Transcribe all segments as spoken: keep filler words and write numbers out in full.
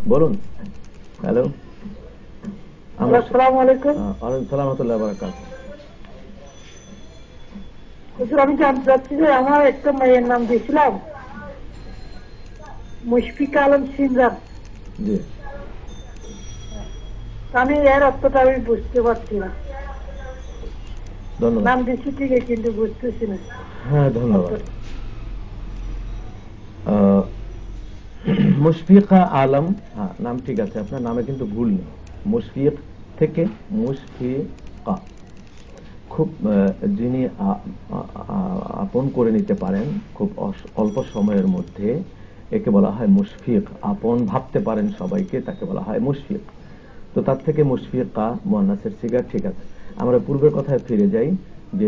বলুন। হ্যালো, আসসালামু আলাইকুম। ওয়ালাইকুম সালাম ওয়া রাহমাতুল্লাহি ওয়া বারাকাতুহু। হুজুর, আমি জানতে চাচ্ছি যে আমার একটা মেয়ের নাম দিয়েছিলাম মুশফিকা আলম সিনজার। জি, আমি এর অর্থটা আমি বুঝতে পারছি না। ধন্যবাদ। নাম দিচ্ছি ঠিকই, কিন্তু বুঝতেছি না। হ্যাঁ, ধন্যবাদ। মুশফিকা আলম, হ্যাঁ নাম ঠিক আছে, আপনার নামে কিন্তু ভুল নেই। মুশফিক থেকে মুশফিকা, খুব যিনি আপন করে নিতে পারেন খুব অল্প সময়ের মধ্যে, একে বলা হয় মুশফিক। আপন ভাবতে পারেন সবাইকে, তাকে বলা হয় মুশফিক। তো তার থেকে মুশফিকা মুয়ান্নাসের সিগা ঠিক আছে। আমরা পূর্বের কথায় ফিরে যাই যে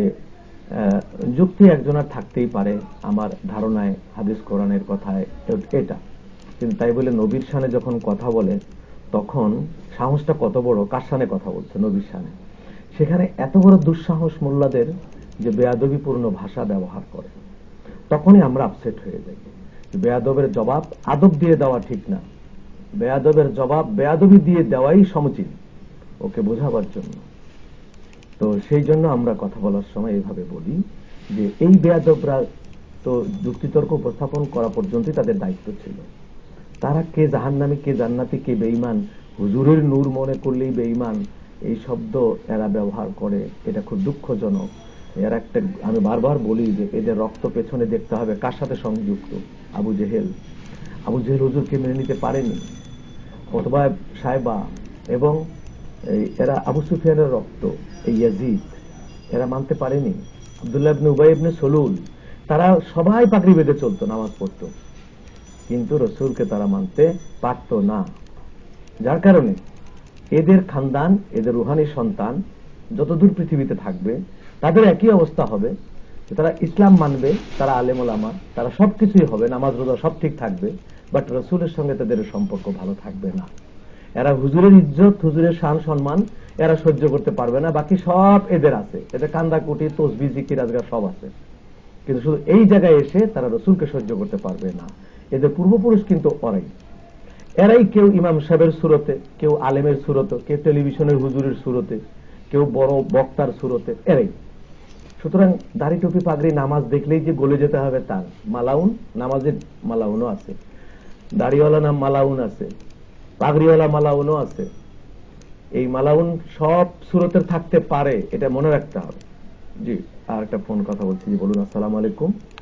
যুক্তি একজনের থাকতেই পারে আমার ধারণায়, হাদিস কোরআনের কথায় এটা, কিন্তু তাই বলে নবীর শানে যখন কথা বলে তখন সাহসটা কত বড়, কার শানে কথা বলছে? নবীর শানে। সেখানে এত বড় দুঃসাহস মোল্লাদের যে বেয়াদবিপূর্ণ ভাষা ব্যবহার করে, তখনই আমরা আপসেট হয়ে যাই। বেয়াদবের জবাব আদব দিয়ে দেওয়া ঠিক না, বেয়াদবের জবাব বেয়াদবি দিয়ে দেওয়াই সমুচিত ওকে বোঝাবার জন্য। তো সেই জন্য আমরা কথা বলার সময় এইভাবে বলি যে এই বেয়াদবরা তো যুক্তিতর্ক উপস্থাপন করা পর্যন্তই তাদের দায়িত্ব ছিল। তারা কে জাহান্নামী, কে জান্নাতি, কে বেঈমান, হুজুরের নূর মনে করলেই বেঈমান, এই শব্দ এরা ব্যবহার করে। এটা খুব দুঃখজনক। এর একটা, আমি বারবার বলি যে এদের রক্ত পেছনে দেখতে হবে কার সাথে সংযুক্ত। আবু জেহেল, আবু জেহেল হুজুরকে মেনে নিতে পারেনি। ওতবা সাহেবা এবং এরা আবু সুফিয়ানের রক্ত, এই ইয়াজিদ, এরা মানতে পারেনি। আব্দুল্লাহ ইবনে উবাই ইবনে সলুল, তারা সবাই পাগড়ি বেঁধে চলতো, নামাজ পড়তো, কিন্তু রসুলকে তারা মানতে পারত না। যার কারণে এদের খানদান, এদের রুহানি সন্তান যতদূর পৃথিবীতে থাকবে তাদের একই অবস্থা হবে। তারা ইসলাম মানবে, তারা আলেম ওলামা, তারা সবকিছুই হবে, নামাজ রোজা সব ঠিক থাকবে, বাট রসুলের সঙ্গে তাদের সম্পর্ক ভালো থাকবে না। এরা হুজুরের ইজ্জত, হুজুরের শান সম্মান এরা সহ্য করতে পারবে না। বাকি সব এদের আছে, এদের কান্দা কুটি, তসবিহ, জিকির, আজগার সব আছে, কিন্তু শুধু এই জায়গায় এসে তারা রসুলকে সহ্য করতে পারবে না। এদের পূর্বপুরুষ কিন্তু ওরাই, এরাই কেউ ইমাম সাহেবের সুরতে, কেউ আলেমের সুরতে, কেউ টেলিভিশনের হুজুরের সুরতে, কেউ বড় বক্তার সুরতে, এরাই। সুতরাং দাড়ি টুপি পাগড়ি নামাজ দেখলেই যে গলে যেতে হবে তার, মালাউন, নামাজের মালাউনও আছে, দাড়িওয়ালা নাম মালাউন আছে, পাগড়িওয়ালা মালাউনও আছে। এই মালাউন সব সুরতের থাকতে পারে, এটা মনে রাখতে হবে। জি, আর একটা ফোন কথা বলছি, জি বলুন। আসসালামু আলাইকুম।